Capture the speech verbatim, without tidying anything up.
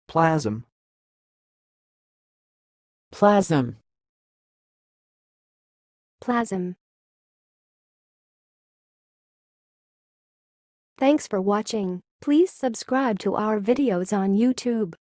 plasm, plasm, plasm. Thanks for watching. Please subscribe to our videos on YouTube.